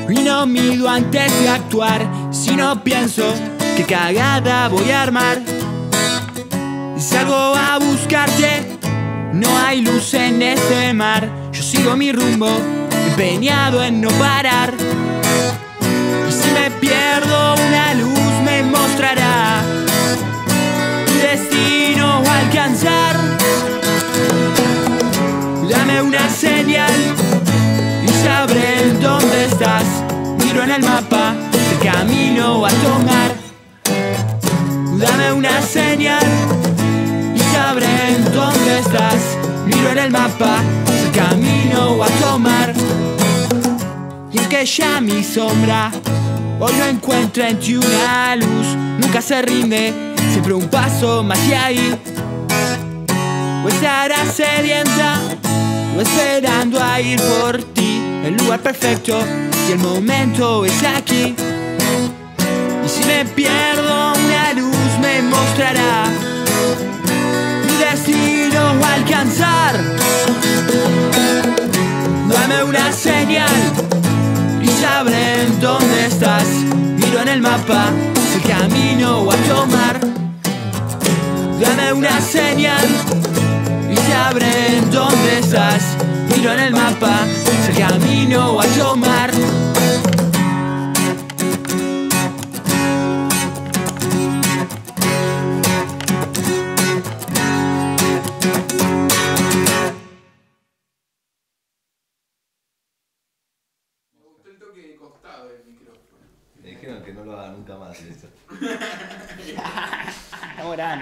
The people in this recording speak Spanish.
Y no mido antes de actuar, si no pienso qué cagada voy a armar. Salgo a buscarte, no hay luz en este mar. Yo sigo mi rumbo, empeñado en no parar. Y si me pierdo, una luz me mostrará tu destino a alcanzar. Dame una señal y sabré dónde estás. Miro en el mapa el camino a tomar. Dame una señal y sabré dónde estás. Miro en el mapa el camino a tomar. Y aunque ya mi sombra hoy no encuentra en ti una luz, nunca se rinde, siempre un paso más de ahí. O estarás sedienta o esperando a ir por ti. El lugar perfecto y el momento es aquí. Y si me pierdo, una luz me mostrará mi destino a alcanzar. Dame una señal y sabré dónde estás. Miro en el mapa el camino a tomar. Dame una señal y sabré dónde estás. Miro en el mapa el camino a tomar. Me dijeron que no lo haga nunca más eso. Morano.